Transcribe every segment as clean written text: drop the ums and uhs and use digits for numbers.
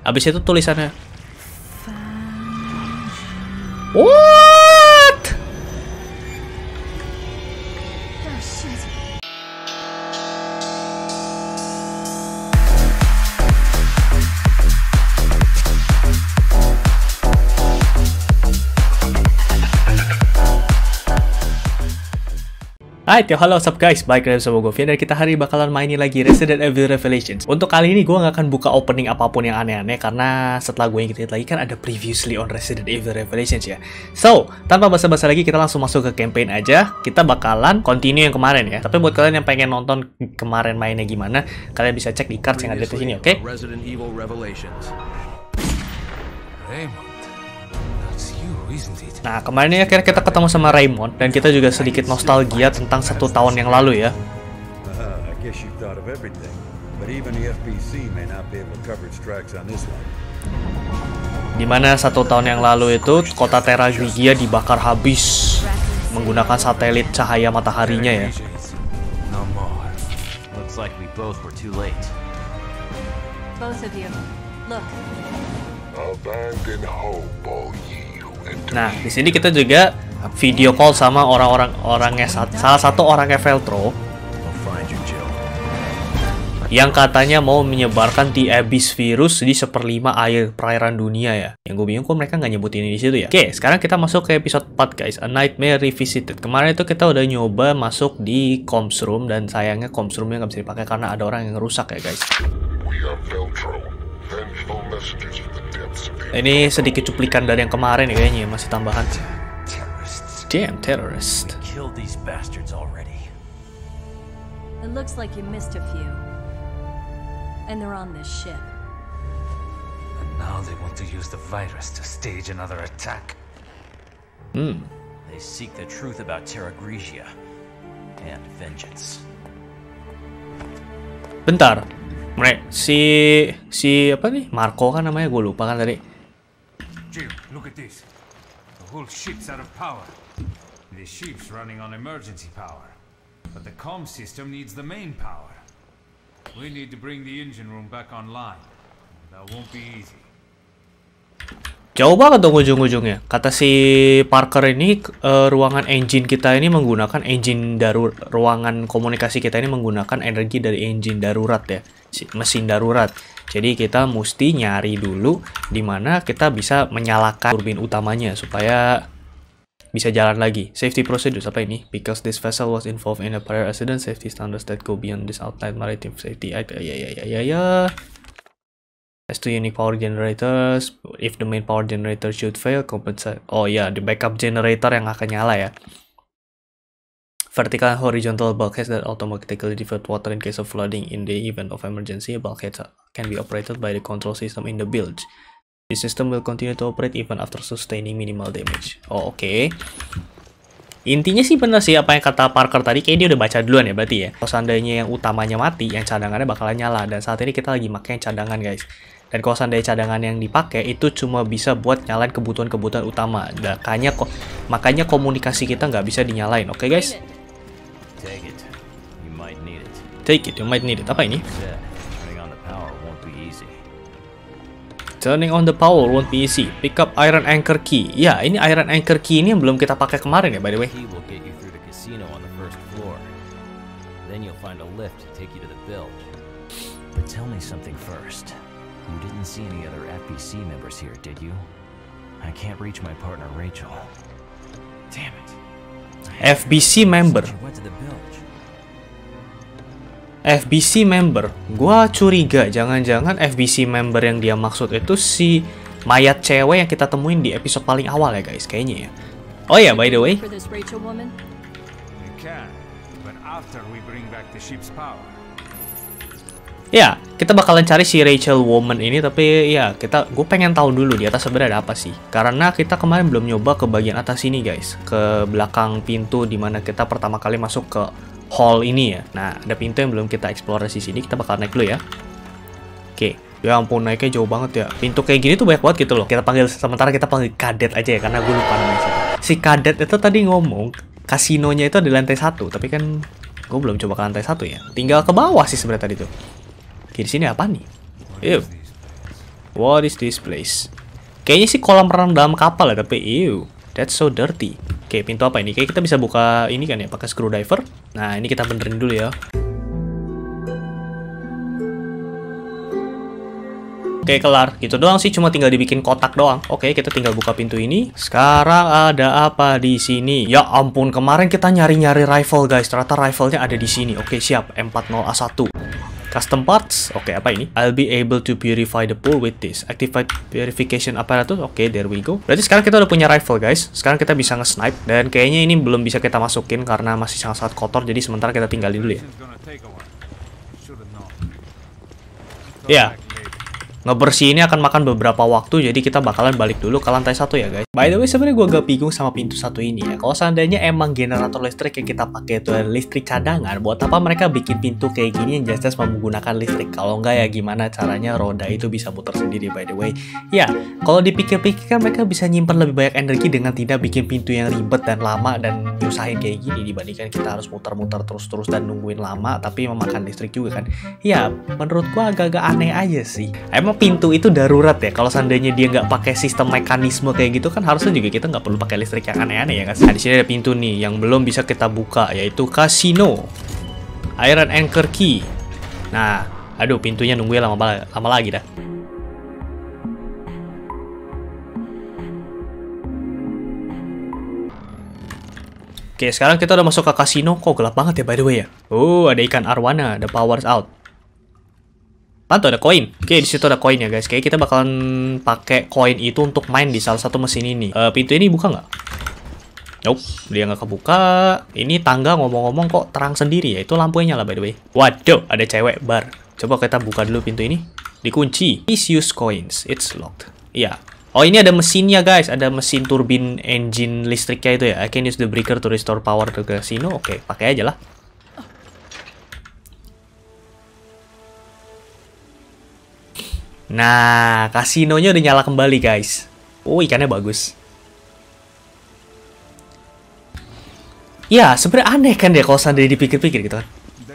Abis itu tulisannya what? Hai, halo, what's up guys? Balik lagi sama gue, dan kita hari ini bakalan mainin lagi Resident Evil Revelations. Untuk kali ini gue gak akan buka opening apapun yang aneh-aneh, karena setelah gue inget lagi kan ada previously on Resident Evil Revelations ya. So, tanpa basa-basa lagi, kita langsung masuk ke campaign aja. Kita bakalan continue yang kemarin ya. Tapi buat kalian yang pengen nonton kemarin mainnya gimana, kalian bisa cek di cards yang ada di sini, oke? Resident Evil Revelations. Nah, kemarin ini akhirnya kita ketemu sama Raymond, dan kita juga sedikit nostalgia tentang 1 tahun yang lalu ya. Dimana 1 tahun yang lalu itu, kota Terra Grigia dibakar habis menggunakan satelit cahaya mataharinya ya. Nah, di sini kita juga video call sama orangnya, salah satu orangnya Veltro yang katanya mau menyebarkan The Abyss virus di 1/5 perairan dunia ya. Yang gue bingung kok mereka nggak nyebutin ini di situ ya. Oke, sekarang kita masuk ke episode 4 guys, A Nightmare Revisited. Kemarin itu kita udah nyoba masuk di comms room, dan sayangnya comms roomnya nggak bisa dipakai karena ada orang yang rusak ya guys. Ini sedikit cuplikan dari yang kemarin ya kayaknya, masih tambahan. Damn terrorist. It looks like you missed a few. And they're on this ship. And now they want to use the virus to stage another attack. They seek the truth about Terra Grigia and vengeance. Bentar. Si apa nih? Marco kan namanya, gue lupa kan tadi. Jim, look at this. The whole ship's out of power. The ship's running on emergency power. But the comm system needs the main power. We need to bring the engine room back online. That won't be easy. Jauh banget dong ujung-ujungnya. Kata si Parker ini, ruangan engine kita ini menggunakan engine ruangan komunikasi kita ini menggunakan energi dari engine darurat ya, mesin darurat. Jadi kita mesti nyari dulu di mana kita bisa menyalakan turbin utamanya supaya bisa jalan lagi. Safety procedures apa ini? Because this vessel was involved in a prior accident, safety standards that go beyond this outline maritime safety. Ya. As to unique power generators, if the main power generator should fail, compensate. Oh ya, the backup generator yang akan nyala ya. Vertical and horizontal bulkheads that automatically divert water in case of flooding. In the event of emergency, bulkheads can be operated by the control system in the bilge. The system will continue to operate even after sustaining minimal damage. Oh, oke. Intinya sih bener sih apa yang kata Parker tadi, kayak dia udah baca duluan ya berarti ya. Kalau seandainya yang utamanya mati, yang cadangannya bakalan nyala. Dan saat ini kita lagi pakai yang cadangan guys. Dan kalau seandainya cadangan yang dipakai itu cuma bisa buat nyalain kebutuhan-kebutuhan utama. Makanya komunikasi kita nggak bisa dinyalain, oke guys? Take it. You might need it. Take it, you might need it. Apa ini? Turning on the power won't be easy. Pick up iron anchor key. Ya, ini iron anchor key ini yang belum kita pakai kemarin ya, by the way. Key will get you through the casino on the first floor. Then you'll find a lift to take you to the bilge. But tell me something first. You didn't see any other FBC members here, did you? I can't reach my partner Rachel. Damn it. FBC member. FBC member, gua curiga jangan-jangan FBC member yang dia maksud itu si mayat cewek yang kita temuin di episode paling awal ya guys, kayaknya ya. Oh ya, by the way. Ya, kita bakalan cari si Rachel woman ini, tapi ya gue pengen tahu dulu di atas sebenarnya ada apa sih. Karena kita kemarin belum nyoba ke bagian atas ini guys, ke belakang pintu dimana kita pertama kali masuk ke hall ini ya. Nah, ada pintu yang belum kita eksplorasi sini. Kita bakal naik dulu ya. Oke. Ya ampun, naiknya jauh banget ya. Pintu kayak gini tuh banyak banget gitu loh. Sementara kita panggil Kadet aja ya, karena gue lupa namanya siapa. Si Kadet itu tadi ngomong kasinonya itu di lantai 1, tapi kan gue belum coba ke lantai 1 ya. Tinggal ke bawah sih sebenarnya tadi tuh. Oke, di sini apa nih? Yuk. What is this place? Kayaknya sih kolam renang dalam kapal ya, tapi ew, that's so dirty. Oke, pintu apa ini? Kayak kita bisa buka ini kan ya, pakai screwdriver. Nah, ini kita benerin dulu ya. Oke, kelar. Gitu doang sih, cuma tinggal dibikin kotak doang. Oke, kita tinggal buka pintu ini. Sekarang ada apa di sini? Ya ampun, kemarin kita nyari-nyari rifle, guys. Ternyata rifle-nya ada di sini. Oke, siap. M40A1. Custom parts. Oke, apa ini? I'll be able to purify the pool with this. Activate purification apparatus. Oke, there we go. Berarti sekarang kita udah punya rifle, guys. Sekarang kita bisa nge-snipe. Dan kayaknya ini belum bisa kita masukin karena masih sangat-sangat kotor. Jadi sementara kita tinggalin dulu ya. Ya. Ngebersih ini akan makan beberapa waktu, jadi kita bakalan balik dulu ke lantai 1 ya guys. By the way, sebenarnya gue agak bingung sama pintu 1 ini ya. Kalau seandainya emang generator listrik yang kita pakai itu listrik cadangan, buat apa mereka bikin pintu kayak gini yang jelas-jelas menggunakan listrik? Kalau enggak ya gimana caranya roda itu bisa putar sendiri by the way. Ya, kalau dipikir-pikir kan mereka bisa nyimpan lebih banyak energi dengan tidak bikin pintu yang ribet dan lama dan nyusahin kayak gini, dibandingkan kita harus muter-muter terus-terus dan nungguin lama tapi memakan listrik juga kan. Ya, menurut gue agak-agak aneh aja sih. Emang pintu itu darurat ya, kalau seandainya dia nggak pakai sistem mekanisme kayak gitu kan harusnya juga kita nggak perlu pakai listrik yang aneh-aneh ya guys. Nah, di sini ada pintu nih yang belum bisa kita buka, yaitu kasino. Iron Anchor Key. Nah, aduh pintunya nungguin lama lagi dah. Oke, sekarang kita udah masuk ke kasino. Kok gelap banget ya by the way ya. Oh, ada ikan arwana, the power's out. Tuh ada koin. Oke, di situ ada koin ya guys. Kayak kita bakalan pakai koin itu untuk main di salah satu mesin ini. Pintu ini buka nggak? Nope, dia nggak kebuka. Ini tangga ngomong-ngomong kok terang sendiri ya. Itu lampunya nyala by the way. Waduh, ada cewek bar. Coba kita buka dulu pintu ini. Dikunci. Please use coins. It's locked. Iya. Oh, ini ada mesinnya guys. Ada mesin turbin engine listriknya itu ya. I can use the breaker to restore power to casino. Oke, pakai aja lah. Nah, kasinonya udah nyala kembali, guys. Oh, ikannya bagus. Ya, sebenarnya aneh kan deh kalau seandainya dipikir-pikir gitu kan.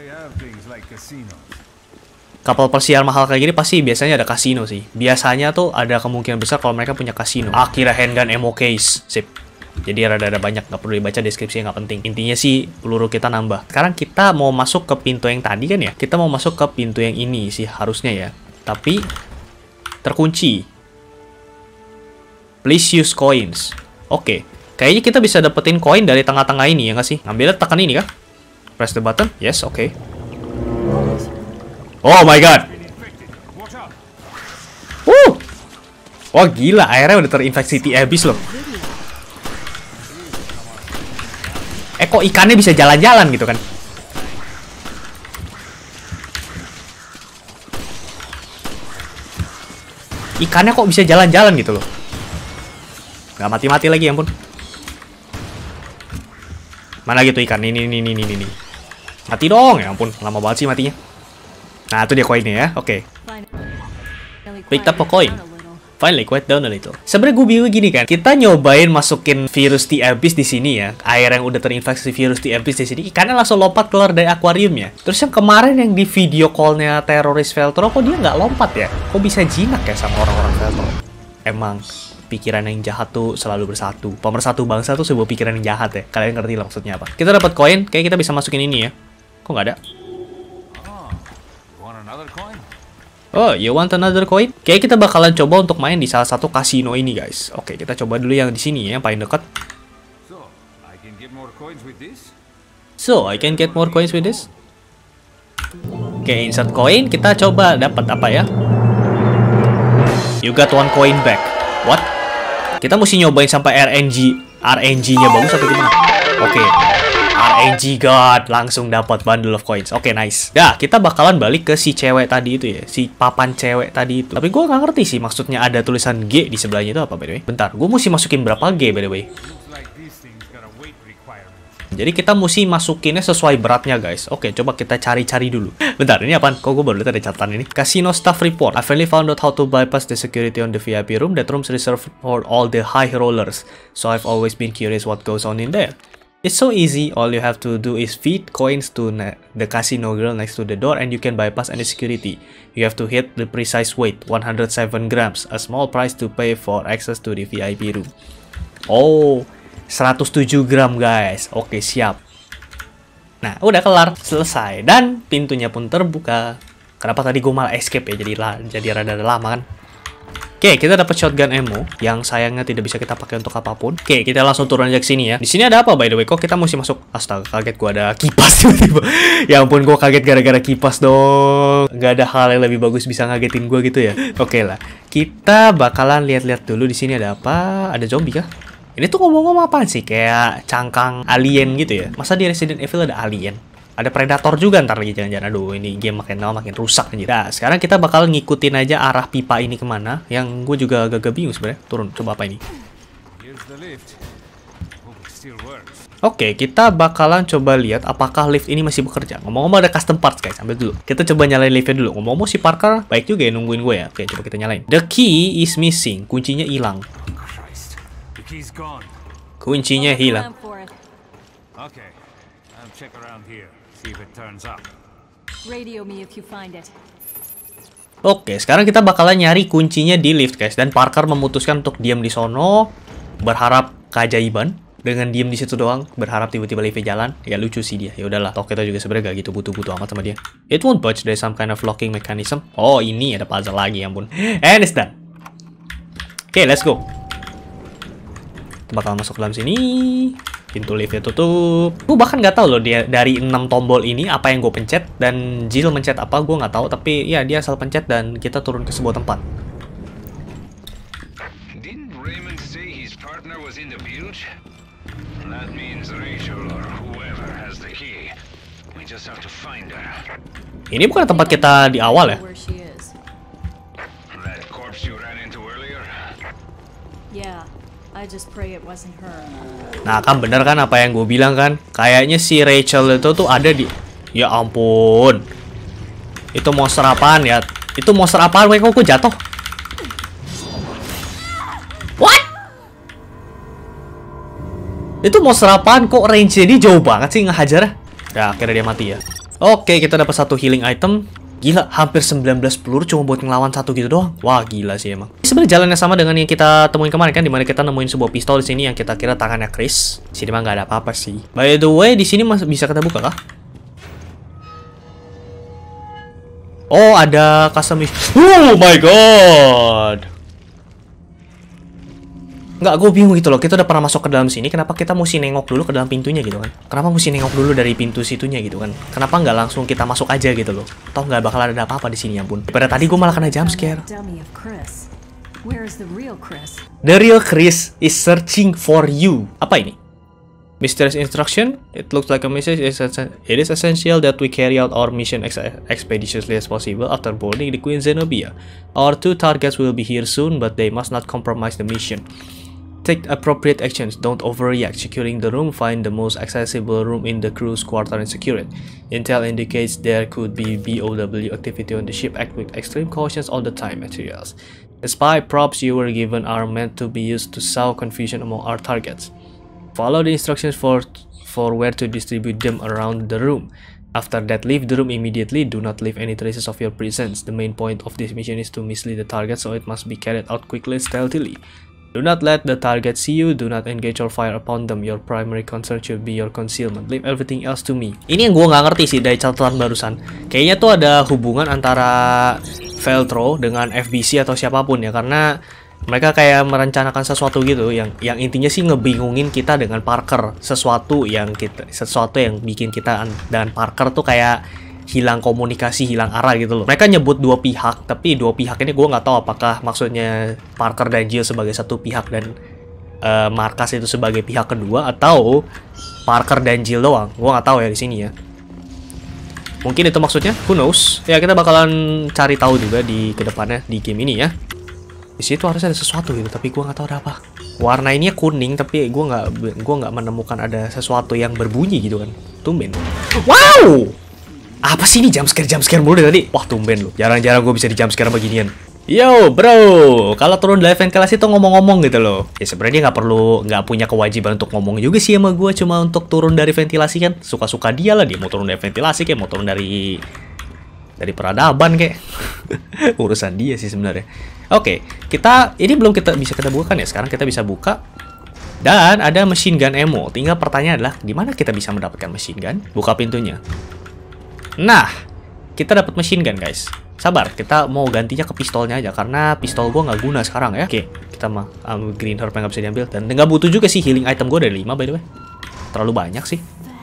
Kapal persiar mahal kayak gini pasti biasanya ada kasino sih. Biasanya tuh ada kemungkinan besar kalau mereka punya kasino. Akhirnya handgun ammo case. Sip. Jadi rada-rada banyak, nggak perlu dibaca deskripsinya, nggak penting. Intinya sih peluru kita nambah. Sekarang kita mau masuk ke pintu yang tadi kan ya. Kita mau masuk ke pintu yang ini sih harusnya ya. Tapi terkunci. Please use coins. Oke. Kayaknya kita bisa dapetin koin dari tengah-tengah ini ya nggak sih? Ngambilnya tekan ini kah? Press the button. Yes, oke. Oh my god. Wah gila, airnya udah terinfeksi abis loh. Kok ikannya bisa jalan-jalan gitu kan? Ikannya kok bisa jalan-jalan gitu loh. Gak mati-mati lagi ya ampun. Mana gitu ikan? Ini. Mati dong ya ampun. Lama banget sih matinya. Nah itu dia koinnya ya. Oke. Pick up a coin. Finally quiet down a little. Sebenarnya gue bingung gini kan. Kita nyobain masukin virus di abyss di sini ya. Air yang udah terinfeksi virus di abyss di sini. Ikannya langsung lompat keluar dari akuariumnya. Terus yang kemarin yang di video callnya teroris Veltro, kok dia nggak lompat ya? Kok bisa jinak ya sama orang-orang Veltro? Emang pikiran yang jahat tuh selalu bersatu. Pemersatu bangsa tuh sebuah pikiran yang jahat ya. Kalian ngerti lah maksudnya apa? Kita dapat koin. Kayak kita bisa masukin ini ya. Kok nggak ada? Oh, you want another coin? Kayak kita bakalan coba untuk main di salah satu kasino ini, guys. Oke, kita coba dulu yang di sini ya, yang paling dekat. So, I can get more coins with this? Oke, insert coin. Kita coba dapat apa ya? You got one coin back. What? Kita mesti nyobain sampai RNG-nya bagus atau gimana? Oke. RNG God, langsung dapat bundle of coins. Oke, nice. Ya, kita bakalan balik ke si cewek tadi itu ya, si papan cewek tadi itu. Tapi gue nggak ngerti sih maksudnya ada tulisan G di sebelahnya itu apa by the way. Bentar, gue mesti masukin berapa G by the way. Jadi kita mesti masukinnya sesuai beratnya guys. Oke, coba kita cari-cari dulu. Bentar, ini apaan? Kok gue baru lihat ada catatan ini. Casino staff report. I finally found out how to bypass the security on the VIP room. That room's reserved for all the high rollers. So I've always been curious what goes on in there. It's so easy, all you have to do is feed coins to the casino girl next to the door and you can bypass any security. You have to hit the precise weight, 107 grams, a small price to pay for access to the VIP room. Oh, 107 gram guys. Oke, siap. Nah, udah kelar, selesai. Dan pintunya pun terbuka. Kenapa tadi gue malah escape ya, jadi rada lama kan. Oke, kita dapat shotgun ammo yang sayangnya tidak bisa kita pakai untuk apapun. Oke, kita langsung turun aja ke sini ya. Di sini ada apa by the way? Kok kita mesti masuk? Astaga, kaget gua ada kipas tiba-tiba. Ya ampun, gua kaget gara-gara kipas dong. Gak ada hal yang lebih bagus bisa ngagetin gua gitu ya. Oke lah. Kita bakalan lihat-lihat dulu di sini ada apa? Ada zombie kah? Ini tuh ngomong-ngomong apaan sih? Kayak cangkang alien gitu ya. Masa di Resident Evil ada alien? Ada predator juga ntar lagi jangan-jangan. Aduh, ini game makin lama makin rusak aja. Nah, sekarang kita bakal ngikutin aja arah pipa ini kemana. Yang gue juga agak bingung sebenarnya. Turun, coba apa ini? Oke, kita bakalan coba lihat apakah lift ini masih bekerja. Ngomong-ngomong ada custom parts guys, ambil dulu. Kita coba nyalain liftnya dulu. Ngomong-ngomong si Parker baik juga ya nungguin gue ya. Oke, coba kita nyalain. The key is missing. Kuncinya hilang. Kuncinya hilang. Okay, I'll check around here, see if it turns up. Radio me if you find it. Oke, sekarang kita bakalan nyari kuncinya di lift guys. Dan Parker memutuskan untuk diam di sono, berharap keajaiban. Dengan diam di situ doang, berharap tiba-tiba liftnya jalan. Ya lucu sih dia. Ya udahlah, toh kita juga sebenarnya gak gitu butuh-butuh amat sama dia. It won't budge, there's some kind of locking mechanism. Oh, ini ada puzzle lagi, ya ampun. And it's done. Oke, let's go. Kita bakal masuk ke dalam sini. Pintu liftnya tutup. Gue bahkan nggak tahu loh dia dari 6 tombol ini apa yang gue pencet dan Jill mencet apa gue nggak tahu, tapi ya dia asal pencet dan kita turun ke sebuah tempat. Didn't Raymond say his partner was in the bilge? That means Rachel or whoever has the key. We just have to find her. Ini bukan tempat kita di awal ya? Where she is. That corpse you ran into earlier? Yeah, I just pray it wasn't her. Nah kan bener kan apa yang gue bilang kan? Kayaknya si Rachel itu tuh ada di... Ya ampun. Itu monster apaan ya? Itu monster apaan? Kok gue jatuh? What? Itu monster apaan? Kok range-nya dia jauh banget sih ngehajar? Ya akhirnya dia mati ya. Oke, kita dapat satu healing item. Gila, hampir 19 peluru cuma buat ngelawan satu gitu doang. Wah, gila sih emang. Sebenarnya jalannya sama dengan yang kita temuin kemarin kan, dimana kita nemuin sebuah pistol di sini yang kita kira tangannya Chris. Sini mah nggak ada apa-apa sih. By the way, di sini masih bisa kita buka kah? Oh, ada custom. Oh my god. Nggak, gue bingung gitu loh. Kita udah pernah masuk ke dalam sini, kenapa kita mesti nengok dulu ke dalam pintunya gitu kan? Kenapa mesti nengok dulu dari pintu situnya gitu kan? Kenapa nggak langsung kita masuk aja gitu loh? Toh nggak bakal ada apa-apa di sini ya ampun. Pada tadi gue malah kena jump scare. Dummy of Chris. Where is the real Chris? The real Chris is searching for you. Apa ini? Mysterious instruction. It looks like a message. It is essential that we carry out our mission expeditiously as possible after boarding the Queen Zenobia. Our 2 targets will be here soon, but they must not compromise the mission. Take appropriate actions. Don't overreact. Securing the room. Find the most accessible room in the crew's quarter and secure it. Intel indicates there could be BOW activity on the ship. Act with extreme cautions all the time. Materials. The spy props you were given are meant to be used to sow confusion among our targets. Follow the instructions for where to distribute them around the room. After that, leave the room immediately. Do not leave any traces of your presence. The main point of this mission is to mislead the target, so it must be carried out quickly and stealthily. Do not let the target see you. Do not engage or fire upon them. Your primary concern should be your concealment. Leave everything else to me. Ini yang gue nggak ngerti sih dari catatan barusan. Kayaknya tuh ada hubungan antara Veltro dengan FBC atau siapapun ya, karena mereka kayak merencanakan sesuatu gitu yang intinya sih ngebingungin kita dengan Parker. Sesuatu yang bikin kita dan Parker tuh kayak hilang komunikasi, hilang arah gitu loh. Mereka nyebut 2 pihak, tapi 2 pihak ini gue nggak tahu apakah maksudnya Parker dan Jill sebagai satu pihak dan Marcus itu sebagai pihak kedua, atau Parker dan Jill doang. Gue nggak tahu ya di sini ya. Mungkin itu maksudnya, who knows? Ya kita bakalan cari tahu juga di kedepannya di game ini ya. Di situ harusnya ada sesuatu gitu, tapi gue nggak tahu ada apa. Warna ini kuning, tapi gue nggak menemukan ada sesuatu yang berbunyi gitu kan. Tumben. Wow! Apa sih ini jumpscare mulu dari tadi? Wah tumben loh. Jarang-jarang gue bisa di jumpscare beginian. Yo bro, kalau turun dari ventilasi tuh ngomong-ngomong gitu loh. Ya sebenarnya nggak punya kewajiban untuk ngomong juga sih sama gue, cuma untuk turun dari ventilasi kan suka-suka dia lah, dia mau turun dari ventilasi kayak mau turun dari peradaban kayak. Urusan dia sih sebenarnya. Oke, ini belum bisa kita bukakan ya. Sekarang kita bisa buka. Dan ada machine gun ammo. Tinggal pertanyaan adalah di mana kita bisa mendapatkan machine gun? Buka pintunya. Nah, kita dapat machine gun guys. Sabar, kita mau gantinya ke pistolnya aja karena pistol gua nggak guna sekarang ya. Oke, kita mah green herb yang nggak bisa diambil dan nggak butuh juga sih healing item gua dari 5 by the way. Terlalu banyak sih.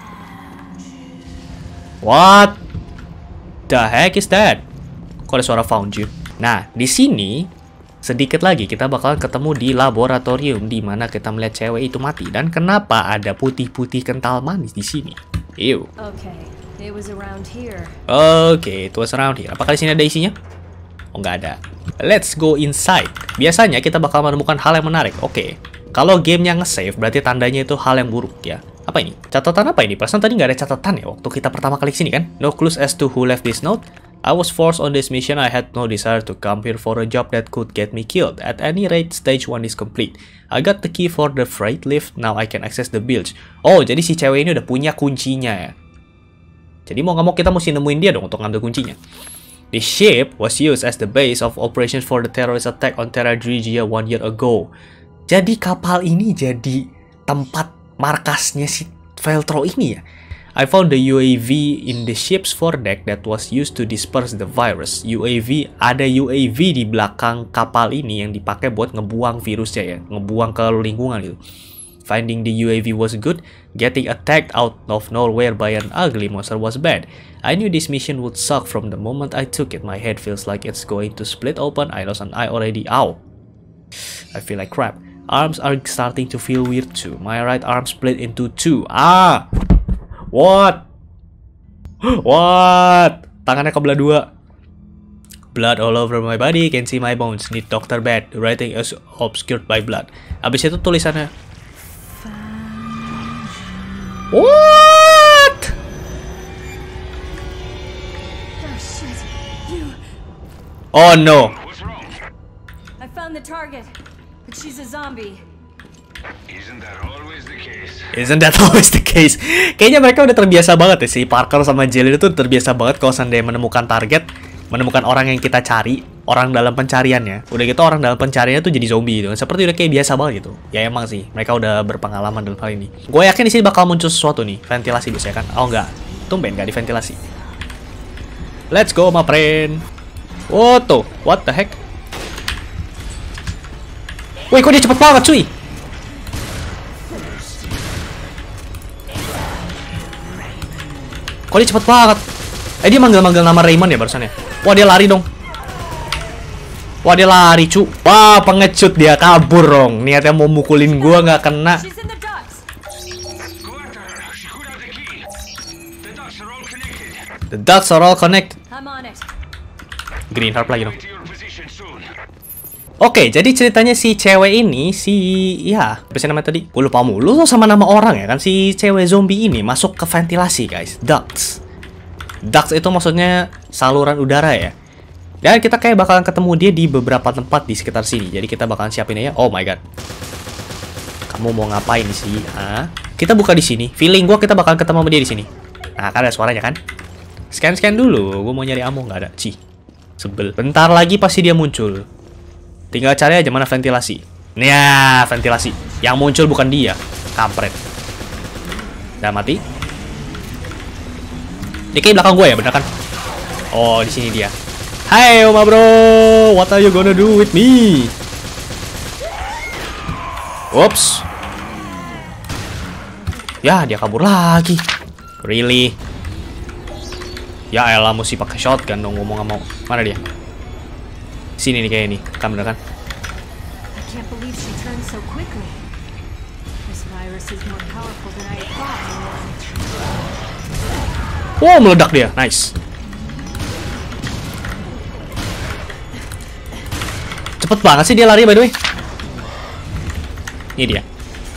What the heck is that? Kok ada suara found you? Nah, di sini sedikit lagi kita bakal ketemu di laboratorium di mana kita melihat cewek itu mati. Dan kenapa ada putih-putih kental manis di sini? Ew. It was around here. Oke, it was around here. Apakah di sini ada isinya? Oh, nggak ada. Let's go inside. Biasanya kita bakal menemukan hal yang menarik. Oke, kalau gamenya nge-save, berarti tandanya itu hal yang buruk ya. Apa ini? Catatan apa ini? Perasaan tadi nggak ada catatan ya waktu kita pertama kali kesini kan? No clues as to who left this note. I was forced on this mission. I had no desire to come here for a job that could get me killed. At any rate, stage 1 is complete. I got the key for the freight lift. Now I can access the bilge. Oh, jadi si cewek ini udah punya kuncinya ya. Jadi mau nggak mau kita mesti nemuin dia dong untuk ngambil kuncinya. The ship was used as the base of operations for the terrorist attack on Terra Grigia 1 year ago. Jadi kapal ini jadi tempat markasnya si Veltro ini ya. I found the UAV in the ship's foredeck that was used to disperse the virus. Ada UAV di belakang kapal ini yang dipakai buat ngebuang virusnya ya, ngebuang ke lingkungan gitu. Finding the UAV was good, getting attacked out of nowhere by an ugly monster was bad. I knew this mission would suck from the moment I took it. My head feels like it's going to split open. I lost an eye already. Ow. I feel like crap. Arms are starting to feel weird too. My right arm split into 2. Ah! What? What? Tangannya kebelah 2. Blood all over my body. Can see my bones. Need doctor bed. The writing is obscured by blood. Abis itu tulisannya. What? Oh shit! Oh no! What's wrong? I found the target, but she's a zombie. Isn't that always the case? Isn't that always the case? Kayaknya mereka udah terbiasa banget ya, si Parker sama Jill itu terbiasa banget kalau seandainya menemukan target, menemukan orang yang kita cari, orang dalam pencariannya. Udah gitu orang dalam pencariannya tuh jadi zombie gitu. Seperti udah kayak biasa banget gitu. Ya emang sih, mereka udah berpengalaman dalam hal ini. Gue yakin di sini bakal muncul sesuatu nih, ventilasi biasanya kan. Oh enggak, tumben enggak diventilasi. Let's go my friend. What the heck? Wih, kok dia cepet banget cuy? Kok dia cepet banget? Dia manggil-manggil nama Raymond ya barusan ya? Wah, dia lari dong. Wah, dia lari, cu. Wah, pengecut dia. Kabur dong. Niatnya mau mukulin gua, nggak kena. She's in the docks. Go after her. She could have the key. The dots are all connected. The dots are all connected. I'm on it. Green Harp lagi dong. To your position soon. Oke, jadi ceritanya si cewek ini, apa sih namanya tadi? Gue lupa mulu tuh sama nama orang ya kan. Si cewek zombie ini masuk ke ventilasi guys. Ducts. Ducts itu maksudnya saluran udara ya. Dan kita kayak bakalan ketemu dia di beberapa tempat di sekitar sini. Jadi kita bakalan siapin aja. Oh my god. Kamu mau ngapain sih? Hah? Kita buka di sini. Feeling gue kita bakalan ketemu sama dia di sini. Nah, kan ada suaranya kan? Scan dulu. Gue mau nyari ammo, nggak ada. Cih. Sebel. Bentar lagi pasti dia muncul. Tinggal cari aja mana ventilasi. Nih, ventilasi. Yang muncul bukan dia. Kampret. Udah mati. Dia kayak belakang gue ya, bener kan? Oh, di sini dia. Hai, Oma bro. What are you gonna do with me? Whoops. Ya, dia kabur lagi. Really? Ya elah, mesti pakai shotgun dong ngomong nggak mau. Mana dia? Sini nih kayak ini, kamera kan? I can't believe she turned so quickly. This virus is more powerful than I thought. Wow, meledak dia, nice. Cepet banget sih dia lari by the way. Ini dia.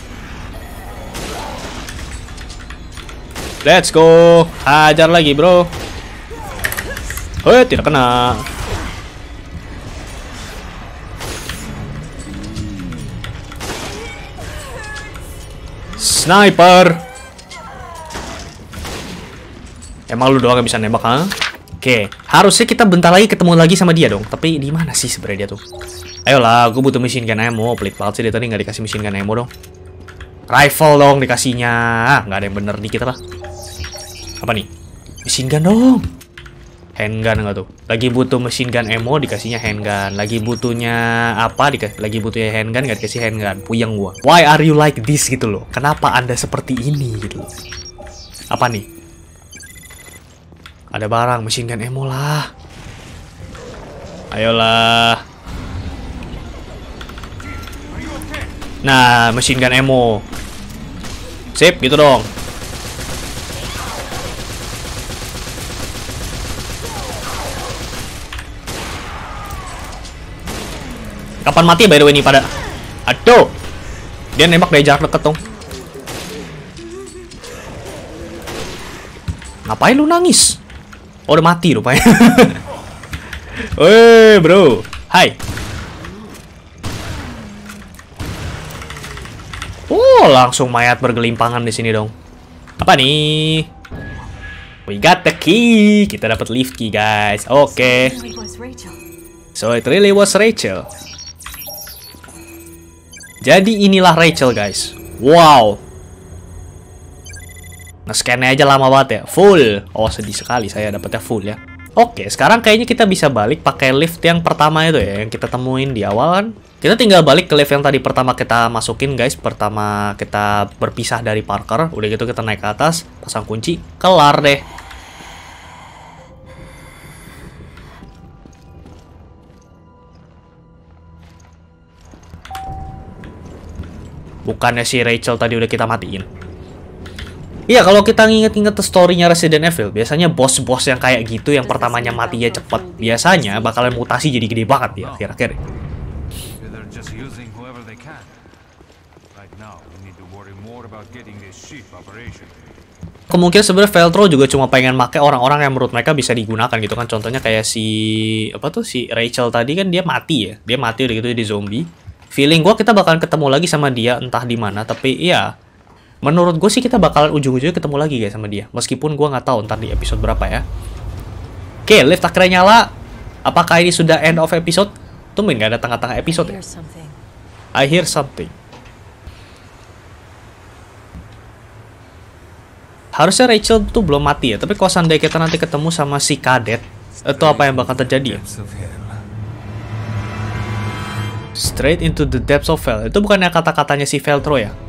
Let's go, hajar lagi bro. Tidak kena. Sniper. Emang lu doang yang bisa nembak, ha? Oke, harusnya kita bentar lagi ketemu lagi sama dia dong. Tapi di mana sih sebenarnya dia tuh? Ayolah, gue butuh machine gun ammo. Pelit banget sih dia tadi nggak dikasih machine gun ammo dong. Rifle dong dikasihnya. Nggak ada yang bener dikit apa? Apa nih? Machine gun dong. Handgun nggak tuh? Lagi butuh machine gun ammo dikasihnya handgun. Lagi butuhnya apa? Lagi butuhnya handgun nggak dikasih handgun. Puyeng gua. Why are you like this gitu loh? Kenapa anda seperti ini gitu loh? Apa nih? Ada barang machine gun ammo lah. Ayolah. Nah, machine gun ammo. Sip, gitu dong. Kapan mati by the way nih pada? Aduh. Dia nembak dari jarak deket dong. Ngapain lu nangis? Oh, udah mati rupanya. Woi, bro. Hai. Oh, langsung mayat bergelimpangan di sini dong. Apa nih? We got the key. Kita dapat lift key, guys. Oke. So it really was Rachel. Jadi inilah Rachel, guys. Wow. Nge-scan-nya aja lama banget ya. Full. Oh, sedih sekali saya dapetnya full ya. Oke, sekarang kayaknya kita bisa balik pakai lift yang pertama itu ya, yang kita temuin di awal kan. Kita tinggal balik ke lift yang tadi pertama kita masukin, guys. Pertama kita berpisah dari Parker. Udah gitu kita naik ke atas, pasang kunci, kelar deh. Bukannya si Rachel tadi udah kita matiin? Iya, kalau kita nginget-nginget story-nya Resident Evil, biasanya bos-bos yang kayak gitu, yang pertamanya matinya cepet, biasanya bakalan mutasi jadi gede banget ya akhir-akhir. Kemungkinan sebenarnya Veltro juga cuma pengen make orang-orang yang menurut mereka bisa digunakan gitu kan. Contohnya kayak si Rachel tadi kan dia mati ya. Dia mati udah gitu di zombie. Feeling gue kita bakalan ketemu lagi sama dia entah di mana, tapi iya, menurut gue sih kita bakalan ujung-ujungnya ketemu lagi guys sama dia. Meskipun gue nggak tahu ntar di episode berapa ya. Oke, lift akhirnya nyala. Apakah ini sudah end of episode? Tumben nggak ada tengah-tengah episode ya? I hear something. Harusnya Rachel tuh belum mati ya. Tapi kalau seandainya kita nanti ketemu sama si kadet, itu apa yang bakal terjadi ya? Straight into the depths of hell. Itu bukannya kata-katanya si Veltro ya?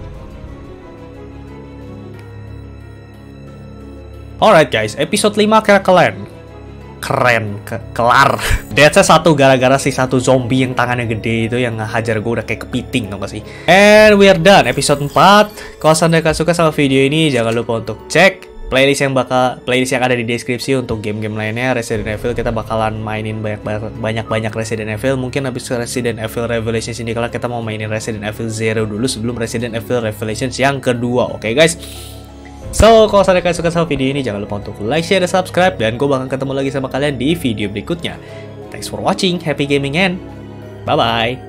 Alright guys, episode 5 akhirnya kelar. Deathnya satu gara-gara si satu zombie yang tangannya gede itu yang ngehajar gue udah kayak kepiting, tau gak sih? And we are done, episode 4. Kalau kalian suka sama video ini, jangan lupa untuk cek playlist yang ada di deskripsi untuk game-game lainnya. Resident Evil kita bakalan mainin banyak Resident Evil. Mungkin habis Resident Evil Revelations ini kalau kita mau mainin Resident Evil Zero dulu sebelum Resident Evil Revelations yang kedua. Oke guys. So, kalau kalian suka sama video ini, jangan lupa untuk like, share, dan subscribe. Dan gue bakal ketemu lagi sama kalian di video berikutnya. Thanks for watching, happy gaming, and bye-bye.